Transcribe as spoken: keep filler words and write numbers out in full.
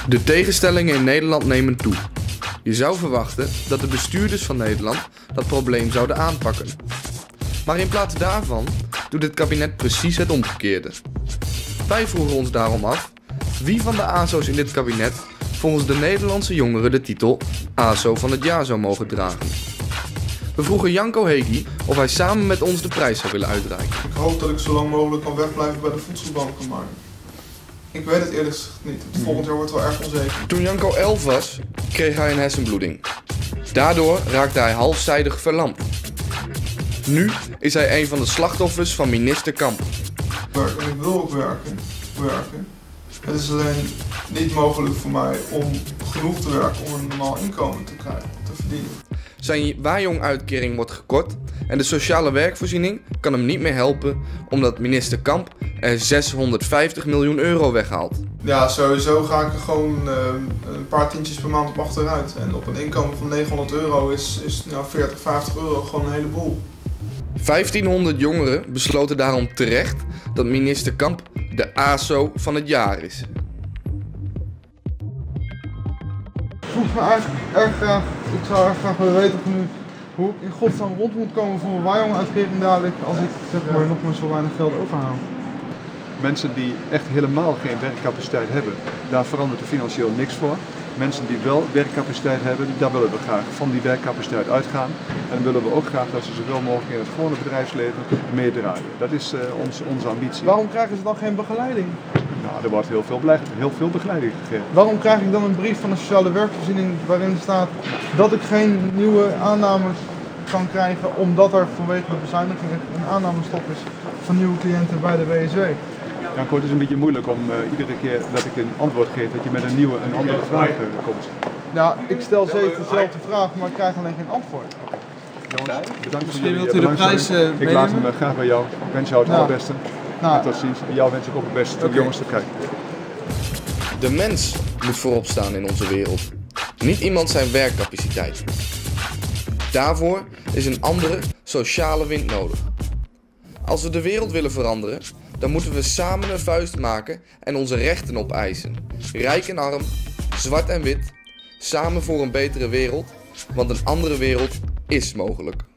De tegenstellingen in Nederland nemen toe. Je zou verwachten dat de bestuurders van Nederland dat probleem zouden aanpakken. Maar in plaats daarvan doet het kabinet precies het omgekeerde. Wij vroegen ons daarom af, wie van de A S O's in dit kabinet volgens de Nederlandse jongeren de titel A S O van het jaar zou mogen dragen. We vroegen Janko Hegi of hij samen met ons de prijs zou willen uitreiken. Ik hoop dat ik zo lang mogelijk kan wegblijven bij de voedselbanken, maar ik weet het eerlijk gezegd niet. Het volgend jaar wordt wel erg onzeker. Toen Janko elf was, kreeg hij een hersenbloeding. Daardoor raakte hij halfzijdig verlamd. Nu is hij een van de slachtoffers van minister Kamp. Werken, ik wil ook werken. werken. Het is alleen niet mogelijk voor mij om genoeg te werken om een normaal inkomen te krijgen, te verdienen. Zijn waaijong-uitkering wordt gekort en de sociale werkvoorziening kan hem niet meer helpen omdat minister Kamp er zeshonderdvijftig miljoen euro weghaalt. Ja, sowieso ga ik er gewoon uh, een paar tientjes per maand op achteruit. En op een inkomen van negenhonderd euro is, is nou, veertig, vijftig euro gewoon een heleboel. vijftienhonderd jongeren besloten daarom terecht dat minister Kamp de A S O van het jaar is. Ik vroeg me eigenlijk erg graag, ik zou erg graag willen weten van u hoe ik in godsnaam rond moet komen voor mijn waaijong-uitkering dadelijk als ik zeg maar nog maar zo weinig geld overhaal. Mensen die echt helemaal geen werkcapaciteit hebben, daar verandert er financieel niks voor. Mensen die wel werkcapaciteit hebben, daar willen we graag van die werkcapaciteit uitgaan. En dan willen we ook graag dat ze zoveel mogelijk in het gewone bedrijfsleven meedraaien. Dat is uh, ons, onze ambitie. Waarom krijgen ze dan geen begeleiding? Nou, er wordt heel veel, heel veel begeleiding gegeven. Waarom krijg ik dan een brief van de sociale werkvoorziening waarin staat dat ik geen nieuwe aannames kan krijgen omdat er vanwege de bezuinigingen een aannamestop is van nieuwe cliënten bij de W S W? Ja, het is een beetje moeilijk om uh, iedere keer dat ik een antwoord geef dat je met een nieuwe, een andere vraag uh, komt. Ja, ik stel zeker dezelfde vraag, maar ik krijg alleen geen antwoord. Jongens, bedankt Misschien voor wilt jullie u de prijs uh, Ik laat hem uh, graag bij jou. Ik wens jou het nou, allerbeste. Nou, en tot ziens. En jou wens ik ook het beste. Tot okay. jongens te kijken. De mens moet voorop staan in onze wereld. Niet iemand zijn werkcapaciteit. Daarvoor is een andere sociale wind nodig. Als we de wereld willen veranderen, dan moeten we samen een vuist maken en onze rechten opeisen. Rijk en arm, zwart en wit, samen voor een betere wereld, want een andere wereld is mogelijk.